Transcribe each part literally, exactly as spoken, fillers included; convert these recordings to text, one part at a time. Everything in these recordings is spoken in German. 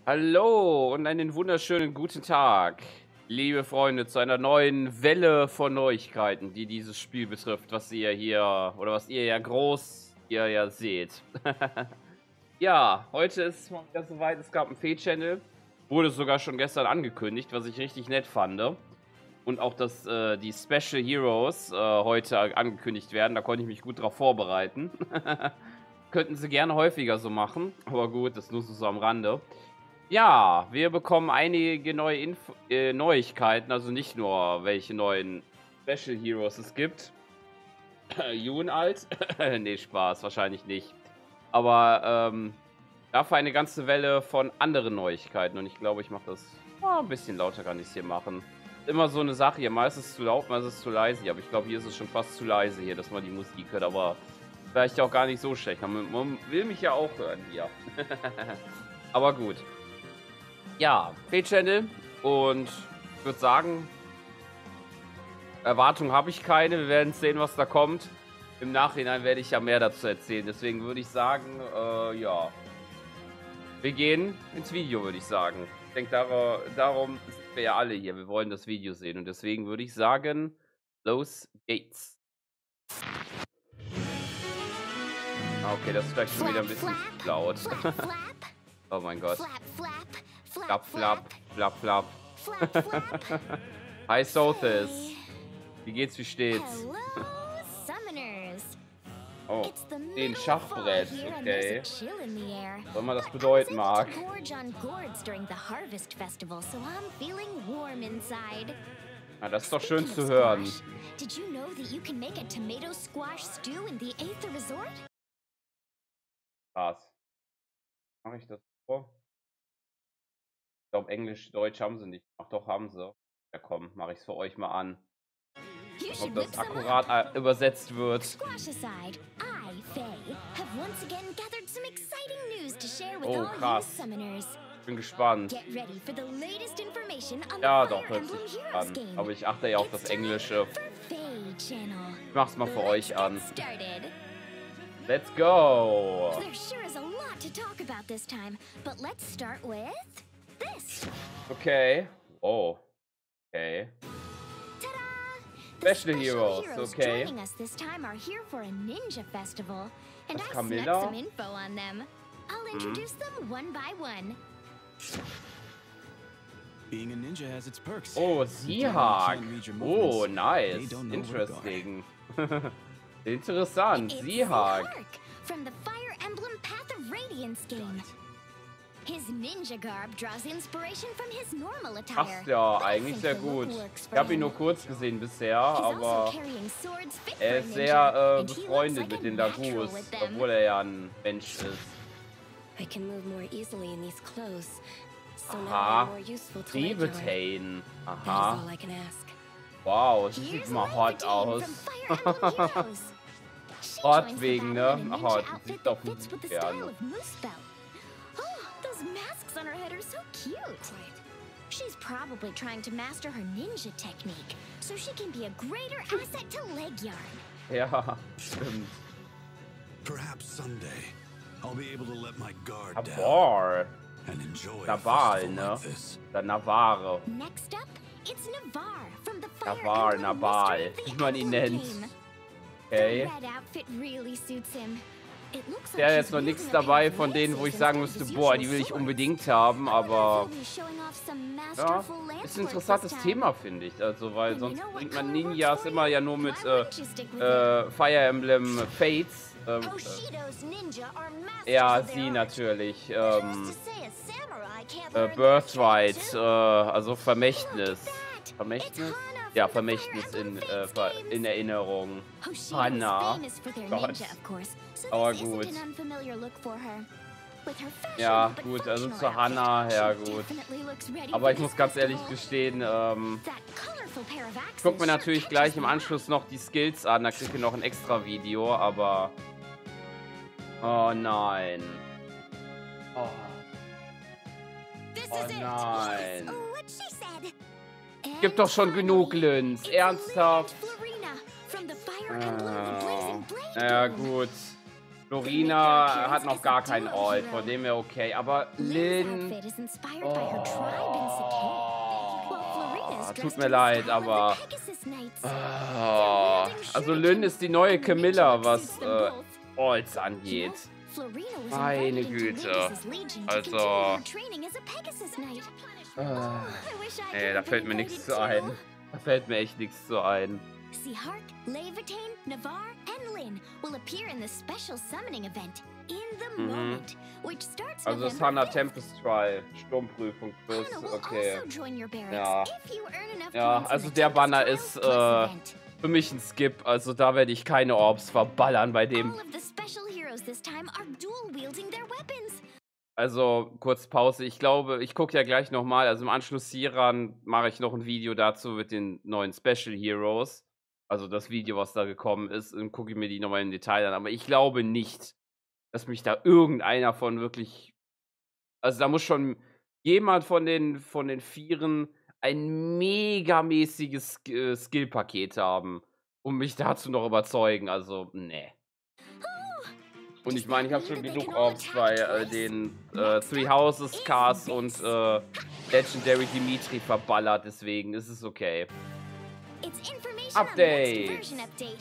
Hallo und einen wunderschönen guten Tag, liebe Freunde, zu einer neuen Welle von Neuigkeiten, die dieses Spiel betrifft, was ihr hier oder was ihr ja groß ihr ja seht. Ja, heute ist mal wieder soweit. Es gab einen Fee-Channel, wurde sogar schon gestern angekündigt, was ich richtig nett fand. Und auch, dass äh, die Special Heroes äh, heute angekündigt werden, da konnte ich mich gut drauf vorbereiten. Könnten sie gerne häufiger so machen, aber gut, das nur so am Rande. Ja, wir bekommen einige neue Info äh, Neuigkeiten, also nicht nur, welche neuen Special Heroes es gibt. Jun alt? Nee, Spaß, wahrscheinlich nicht. Aber ähm, dafür eine ganze Welle von anderen Neuigkeiten. Und ich glaube, ich mache das oh, ein bisschen lauter, kann ich es hier machen. Immer so eine Sache hier. Mal ist es zu laut, mal ist es zu leise. Aber ich glaube, hier ist es schon fast zu leise hier, dass man die Musik hört. Aber vielleicht auch gar nicht so schlecht. Man, man will mich ja auch hören hier. Aber gut. Ja, Fee-Channel. Und ich würde sagen, Erwartungen habe ich keine. Wir werden sehen, was da kommt. Im Nachhinein werde ich ja mehr dazu erzählen. Deswegen würde ich sagen, äh, ja. Wir gehen ins Video, würde ich sagen. Ich denke, dar darum sind wir ja alle hier. Wir wollen das Video sehen. Und deswegen würde ich sagen, los geht's. Okay, das ist vielleicht schon wieder ein bisschen laut. Oh mein Gott. Flap, flap, flap, flap. Hi, Sothis. Wie geht's, wie steht's? Oh, ein Schachbrett, okay. Was immer das bedeuten mag. Na, das ist doch schön zu hören. Krass. Mache ich das vor? Ich glaube, Englisch, Deutsch haben sie nicht. Ach doch, haben sie. Ja komm, mache ich es für euch mal an. Ob das akkurat übersetzt wird. Oh, krass. Bin gespannt. Ja, doch, hört sich an. Aber ich achte ja auf das Englische. Ich mach's mal für euch an. Let's go! Okay. Oh. Okay. Special Heroes, okay. Das ist Camilla. Mhm. Oh, Seahawk. Oh, nice. Interesting. Interessant. Seahawk. Passt ja eigentlich sehr gut. Ich habe ihn nur kurz gesehen bisher, aber er ist sehr äh, befreundet mit den Lagus, obwohl er ja ein Mensch ist. Aha. Tribetane. Aha. Wow, sie sieht mal hot aus. Hot wegen, ne? Ach, die sieht doch nicht gerne. Those masks on her head are so cute. She's probably trying to master her ninja technique, so she can be a greater asset to Leguard. Ja, stimmt. Perhaps someday I'll be able to let my guard down and enjoy Naval, ne? Der Navarre. Next up, it's Navar from the Fire Navar, Emblem Naval, Mystery wie of man the ihn Emblem nennt. game. Okay. The red outfit really suits him. Ja, jetzt noch nichts dabei von denen, wo ich sagen müsste, boah, die will ich unbedingt haben, aber ja, ist ein interessantes Thema, finde ich, also, weil sonst bringt man Ninjas immer ja nur mit äh, äh, Fire Emblem Fates, ähm, äh, ja, sie natürlich, ähm, äh, Birthright, äh, also Vermächtnis, Vermächtnis? Ja, Vermächtnis in, äh, in Erinnerung. Hannah. Gott. Aber gut. Ja, gut, also zu Hannah, ja gut. Aber ich muss ganz ehrlich gestehen, ähm, ich gucke mir natürlich gleich im Anschluss noch die Skills an, da kriege ich noch ein extra Video, aber... Oh nein. Oh, oh nein. Gibt doch schon genug Lins. Ernsthaft? Ah, ja, gut. Florina hat noch gar keinen Ort, von dem her okay. Aber Lynn... Oh, tut mir leid, aber... Oh, also Lynn ist die neue Camilla, was äh, Alts angeht. Meine Güte. Also... Äh, ey, da fällt mir nichts zu ein. Da fällt mir echt nichts zu ein. Sihark, Levitain, Navarre, and Lynn will appear in the special summoning event in the Mhm. moment, which starts Also das November Hannah Tempest Trial, Sturmprüfung plus, Hannah will okay. also join your barracks Ja. if you earn enough Ja, points in also the der Tempest Banner Trials ist Plus äh, event. für mich ein Skip, also da werde ich keine Orbs verballern bei dem. All of the special heroes this time are dual wielding their weapons. Also kurz Pause, ich glaube, ich gucke ja gleich nochmal, also im Anschluss hieran mache ich noch ein Video dazu mit den neuen Special Heroes. Also das Video, was da gekommen ist, und gucke ich mir die nochmal im Detail an. Aber ich glaube nicht, dass mich da irgendeiner von wirklich... Also da muss schon jemand von den, von den Vieren ein megamäßiges Sk- äh, Skill-Paket haben, um mich dazu noch überzeugen. Also, nee. Und ich meine, ich habe schon genug Orbs bei äh, den äh, Three Houses, Cars und äh, Legendary Dimitri verballert, deswegen ist es okay. It's information Update. on the next version update.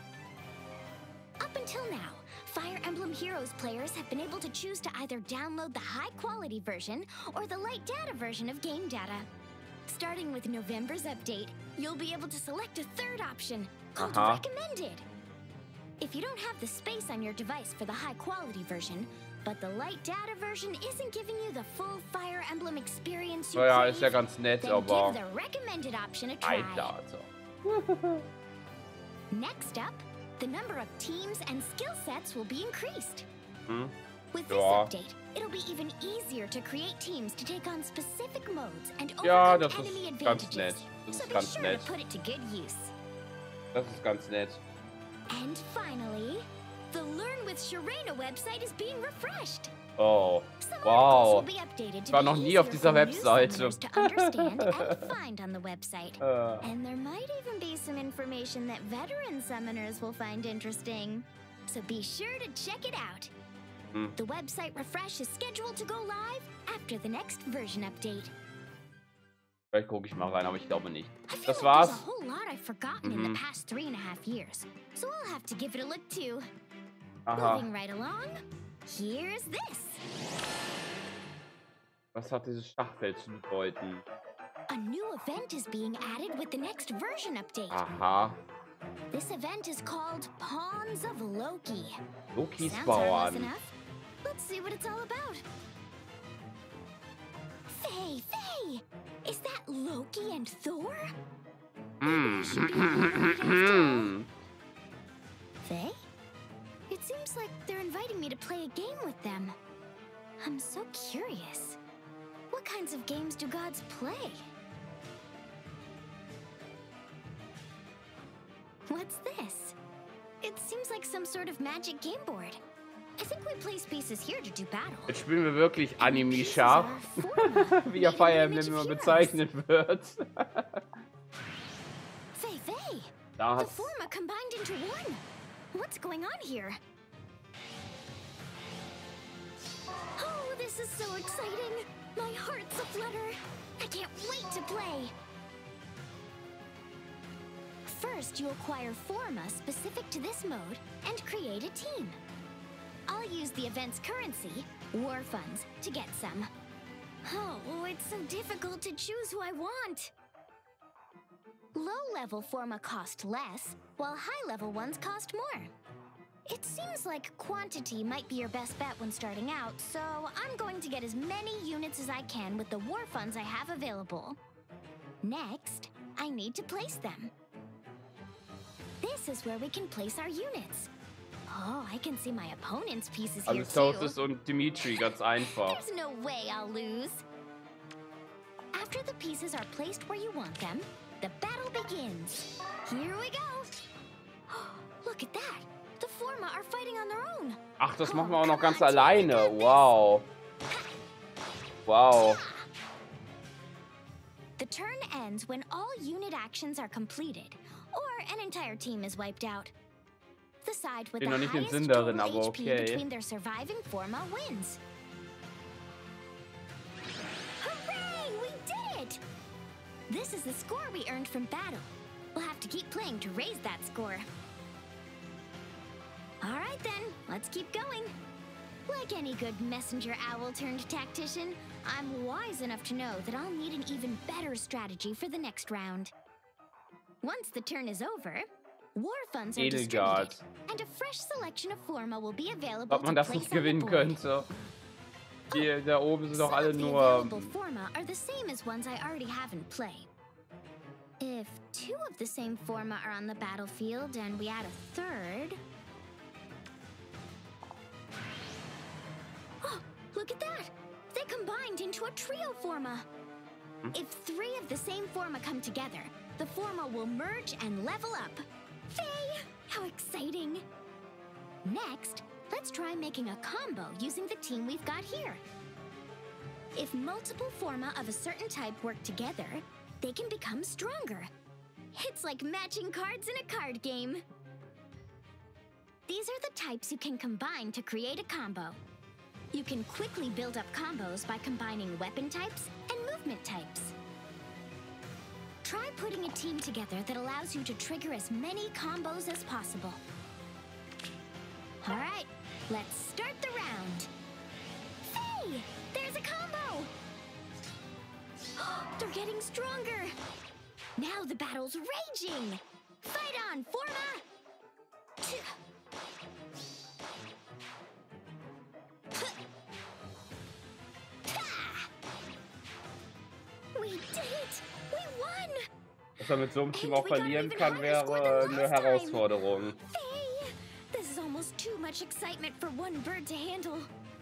Up until now, Fire Emblem Heroes players have been able to choose to either download the high-quality version or the light data version of game data. Starting with November's update, you'll be able to select a third option called Aha. Recommended. If you don't have the space on your device for the high-quality version, but the light data version isn't giving you the full Fire Emblem experience you Naja, crave, ist ja ganz nett, then aber... give the recommended option a try. Alter, also. Next up, the number of teams and skill sets will be increased. Hm? With this Ja. update, it'll be even easier to create teams to take on specific modes and Ja, overcome das enemy ist ganz advantages. nett. Das So ist be ganz sure nett. to put it to good use. Das ist ganz nett. And finally, the Learn with Sharena website is being refreshed. Oh, Some wow. articles will be updated to war be noch nie easier auf dieser for new Webseite. summoners to understand and find on the website. Äh, And there might even be some information that veteran summoners will find interesting. So be sure to check it out. hm. The website refresh is scheduled to go live after the next version update. Vielleicht gucke ich mal rein, aber ich glaube nicht. I feel Das like war's. there's a whole lot I've forgotten in Mhm. the past three and a half years. So I'll have to give it a look too. Aha. Moving right along, here's this. Was hat dieses Schachfeld zu bedeuten? A new event is being added with the next version update. Aha. This event is called Pawns of Loki. Lokis Sounds harmless Bauern. enough. Let's see what it's all about. Faye, Faye! Is that Loki and Thor? Hm. Should be right after all. Hm. Faye? It seems like they're inviting me to play a game with them. I'm so curious. What kinds of games do gods play? What's this? It seems like some sort of magic game board. I think we place pieces here to do battle. Jetzt spielen wir wirklich And the Anime pieces Shark, are Forma, wie er made Fire in the Emblem image immer of bezeichnet wird. Faye, Faye! The Das. Forma combined into one. What's going on here? Oh, this is so exciting! My heart's aflutter. I can't wait to play. First, you acquire Forma specific to this mode and create a team. I'll use the event's currency, War Funds, to get some. Oh, it's so difficult to choose who I want. Low-level Forma cost less, while high-level ones cost more. It seems like quantity might be your best bet when starting out, so I'm going to get as many units as I can with the War Funds I have available. Next, I need to place them. This is where we can place our units. Oh, I can see my opponent's pieces here Also too. Sotus und Dimitri, ganz einfach. There's no way I'll lose. After the pieces are placed where you want them, the battle begins. Here we go. Look at that. The Forma are fighting on their own. Ach, das machen wir auch noch ganz alleine. Wow. Wow. The turn ends when all unit actions are completed, or an entire team is wiped out. The side with Ich the noch nicht den highest Sinn darin, total aber H P okay. between their surviving forma wins. Hooray! We did it! This is the score we earned from battle. We'll have to keep playing to raise that score. All right then, let's keep going. Like any good messenger owl turned tactician, I'm wise enough to know that I'll need an even better strategy for the next round. Once the turn is over, war funds are Edelgard. distributed, and a fresh selection of forma will be available Ob man to das place nicht on the gewinnen board. könnte. Die da oben sind doch Some alle of the nur. available forma are the same as ones I already have in play. If two of the same forma are on the battlefield and we add a third... Oh, look at that! They combined into a trio forma! Hmm? If three of the same forma come together, the forma will merge and level up. Faye! How exciting! Next, let's try making a combo using the team we've got here. If multiple forma of a certain type work together, they can become stronger. It's like matching cards in a card game. These are the types you can combine to create a combo. You can quickly build up combos by combining weapon types and movement types. Try putting a team together that allows you to trigger as many combos as possible. All right, let's start the round. Hey, there's a combo! They're getting stronger. Now the battle's raging. Fight on, forma! We did it! We won! Dass er mit so einem Team auch verlieren kann, wäre eine Herausforderung. Faye, this is almost too much excitement for one bird to handle.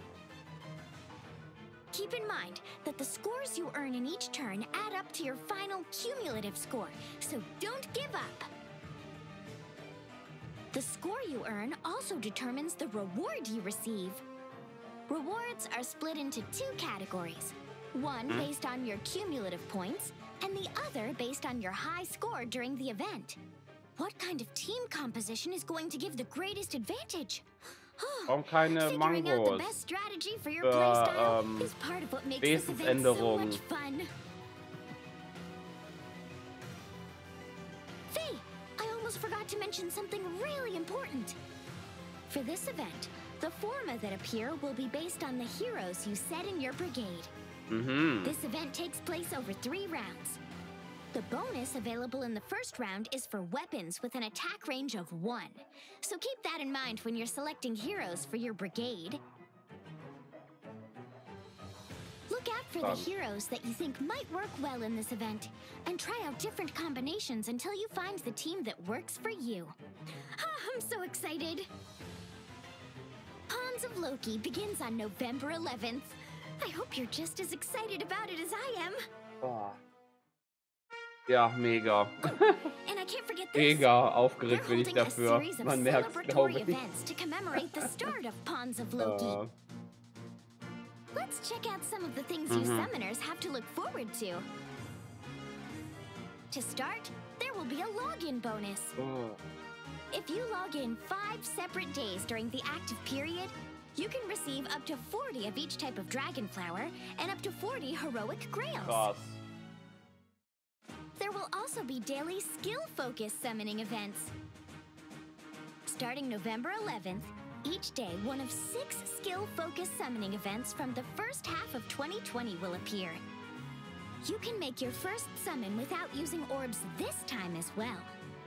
Keep in mind that the scores you earn in each turn add up to your final cumulative score, so don't give up. The score you earn also determines the reward you receive. Rewards are split into two categories. One based on your cumulative points, and the other based on your high score during the event. What kind of team composition is going to give the greatest advantage? Warum keine Figuring out the Mangos? best strategy for your Für, playstyle ähm, is part of what makes this event so Wesensänderungen. much fun. Faye, I almost forgot to mention something really important. For this event, the forma that appear will be based on the heroes you set in your brigade. Mhm. This event takes place over three rounds. The bonus available in the first round is for weapons with an attack range of one. So keep that in mind when you're selecting heroes for your brigade. Look out for the Um. heroes that you think might work well in this event, and try out different combinations until you find the team that works for you. Ah, I'm so excited! Pawns of Loki begins on November eleventh. I hope you're just as excited about it as I am. Oh. Ja, mega. And I can't forget this. Mega They're aufgeregt bin ich holding a dafür. series of Man merkt es, glaube celebratory ich. events to commemorate the start of Pawns of Loki. Äh, Let's check out some of the things you Mhm. summoners have to look forward to. To start, there will be a login bonus. oh. If you log in five separate days during the active period, you can receive up to forty of each type of dragon flower and up to forty heroic grails. Krass. There will also be daily skill-focused summoning events. Starting November eleventh, each day one of six skill-focused summoning events from the first half of twenty twenty will appear. You can make your first summon without using orbs this time as well.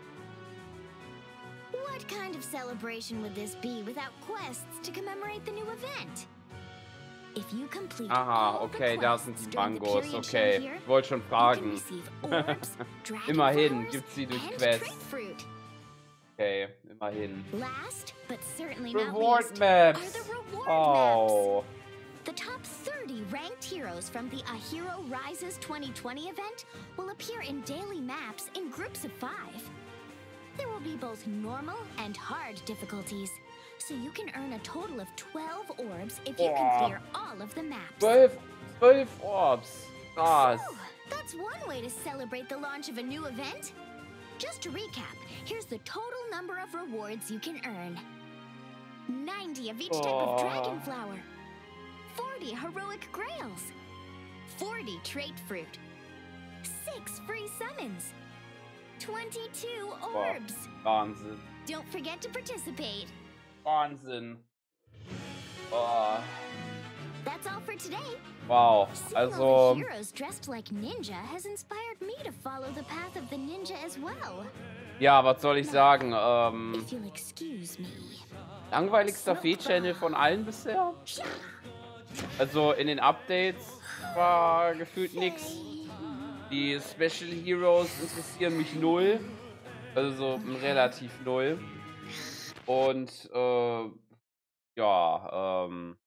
What kind of celebration would this be without quests to commemorate the new event? If you complete Aha, all the okay, da quests sind die during the Mangos. period shown Okay, here, ich wollte schon you can fragen. receive orbs, dragon Immerhin flowers, gibt's sie durch and Quests. grapefruit. Okay, immerhin. Last, but certainly not Reward least, maps. are the reward Oh. maps. The top thirty ranked heroes from the A Hero Rises twenty twenty event will appear in daily maps in groups of five. There will be both normal and hard difficulties, so you can earn a total of twelve orbs if you can Boah. clear all of the maps. zwölf, zwölf Orbs. Krass. So, that's one way to celebrate the launch of a new event. Just to recap, here's the total number of rewards you can earn. ninety of each type of dragon flower. forty heroic grails. forty trait fruit. six free summons. twenty-two orbs. Wahnsinn. Don't forget to participate. Wahnsinn. Oh. That's all for today. Wow, Seeing all also... the heroes dressed like ninja has inspired me to follow the path of the ninja as well. Ja, was soll ich sagen? Ähm, If you'll excuse me. langweiligster Fee-Channel von allen bisher. Also in den Updates war gefühlt nichts. Die Special Heroes interessieren mich null. Also so relativ null. Und äh, ja, ähm,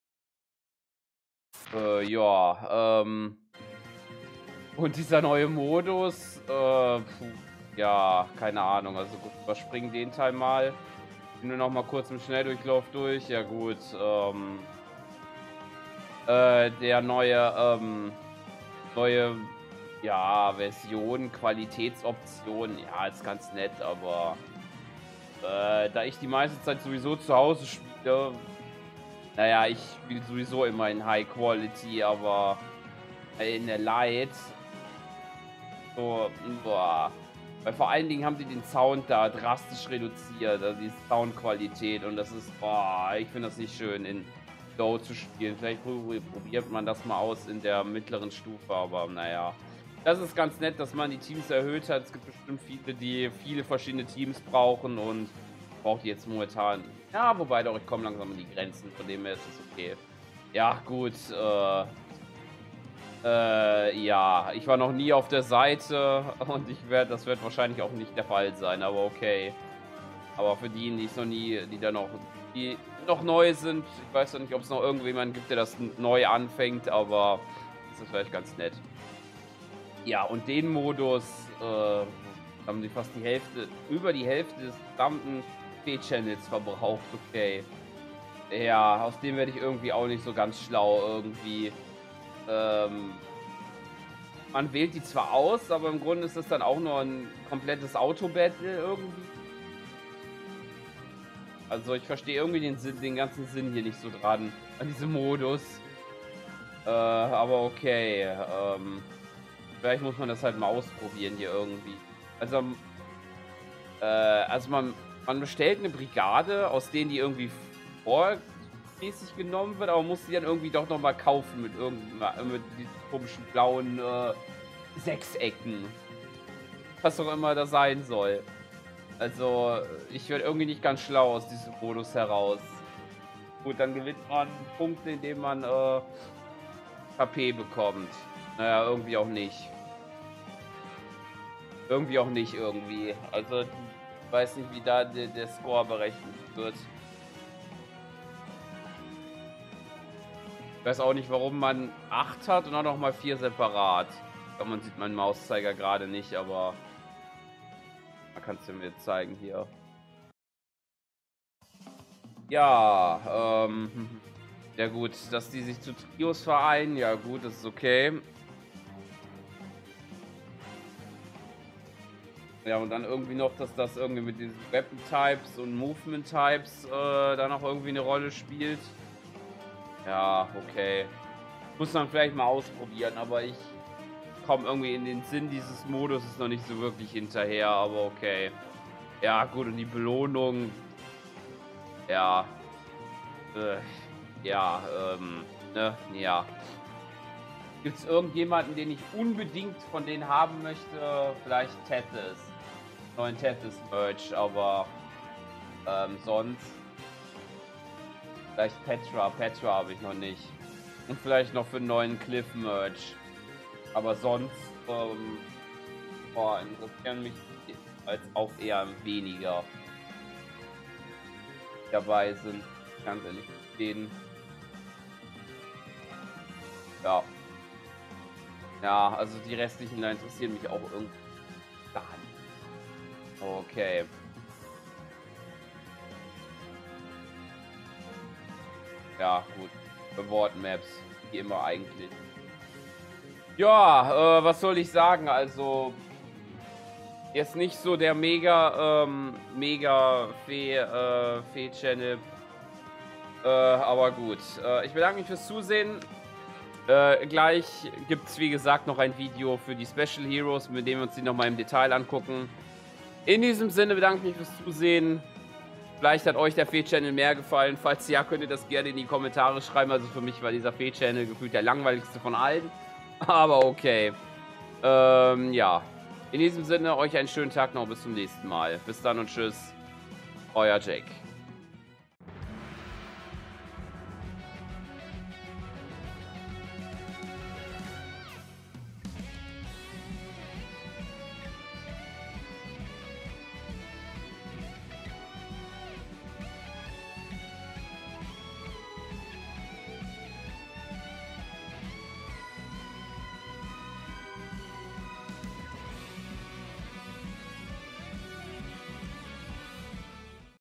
äh, ja, ähm, und dieser neue Modus, äh, puh, ja, keine Ahnung, also gut, überspringen den Teil mal. Nur noch mal kurz im Schnelldurchlauf durch, ja gut, ähm, äh, der neue, ähm, neue, ja, Version, Qualitätsoption, ja, ist ganz nett, aber äh, da ich die meiste Zeit sowieso zu Hause spiele, naja, ich spiele sowieso immer in High Quality, aber in der Light, so, boah, weil vor allen Dingen haben die den Sound da drastisch reduziert, also die Soundqualität, und das ist, boah, ich finde das nicht schön in Low zu spielen. Vielleicht probiert man das mal aus in der mittleren Stufe, aber naja. Das ist ganz nett, dass man die Teams erhöht hat. Es gibt bestimmt viele, die viele verschiedene Teams brauchen, und braucht die jetzt momentan. Ja, wobei doch, ich komme langsam an die Grenzen, von dem her ist es okay. Ja, gut, äh, äh, ja, ich war noch nie auf der Seite, und ich werde, das wird wahrscheinlich auch nicht der Fall sein, aber okay. Aber für die, die es noch nie, die da noch, die noch neu sind, ich weiß noch nicht, ob es noch irgendjemanden gibt, der das neu anfängt, aber das ist vielleicht ganz nett. Ja, und den Modus äh, haben sie fast die Hälfte, über die Hälfte des gesamten Fee-Channels verbraucht, okay. Ja, aus dem werde ich irgendwie auch nicht so ganz schlau irgendwie. Ähm, man wählt die zwar aus, aber im Grunde ist das dann auch nur ein komplettes Auto-Battle irgendwie. Also ich verstehe irgendwie den Sinn, den ganzen Sinn hier nicht so dran, an diesem Modus. Äh, aber okay, ähm, vielleicht muss man das halt mal ausprobieren hier irgendwie. Also, äh, also man, man bestellt eine Brigade, aus denen die irgendwie vormäßig genommen wird, aber muss sie dann irgendwie doch noch mal kaufen mit irgendeinem, mit diesen komischen blauen äh, Sechsecken. Was auch immer das sein soll. Also, ich werde irgendwie nicht ganz schlau aus diesem Modus heraus. Gut, dann gewinnt man Punkte, indem man äh, K P bekommt. Naja, irgendwie auch nicht. Irgendwie auch nicht irgendwie. Also, ich weiß nicht, wie da der, der Score berechnet wird. Ich weiß auch nicht, warum man acht hat und auch noch mal vier separat. Man sieht meinen Mauszeiger gerade nicht, aber man kann es mir jetzt zeigen hier. Ja, ähm, ja gut, dass die sich zu Trios vereinen, ja gut, das ist okay. Ja, und dann irgendwie noch, dass das irgendwie mit diesen Weapon-Types und Movement-Types äh, da noch irgendwie eine Rolle spielt. Ja, okay. Muss man vielleicht mal ausprobieren, aber ich komme irgendwie in den Sinn dieses Modus ist noch nicht so wirklich hinterher, aber okay. Ja, gut, und die Belohnung. Ja. Äh, ja, ähm, ne, ja. Gibt es irgendjemanden, den ich unbedingt von denen haben möchte? Vielleicht Tethys. Neuen Tethys-Merch, aber ähm, sonst. Vielleicht Petra. Petra habe ich noch nicht. Und vielleicht noch für einen neuen Cliff-Merch. Aber sonst, ähm, boah, interessieren mich als auch eher weniger dabei sind. Ganz ehrlich, den. Ja. Ja, also die restlichen da interessieren mich auch irgendwie gar nicht. Okay. Ja, gut. Reward Maps, wie immer eigentlich. Ja, äh, was soll ich sagen? Also, Jetzt nicht so der mega, ähm, mega Fee, äh, Fee-Channel. Äh, aber gut. Äh, ich bedanke mich fürs Zusehen. Äh, gleich gibt es, wie gesagt, noch ein Video für die Special Heroes, mit dem wir uns die nochmal im Detail angucken. In diesem Sinne bedanke ich mich fürs Zusehen. Vielleicht hat euch der Fee-Channel mehr gefallen. Falls ja, könnt ihr das gerne in die Kommentare schreiben. Also für mich war dieser Fee-Channel gefühlt der langweiligste von allen. Aber okay. Ähm, ja. In diesem Sinne, euch einen schönen Tag noch. Bis zum nächsten Mal. Bis dann und tschüss. Euer Jake.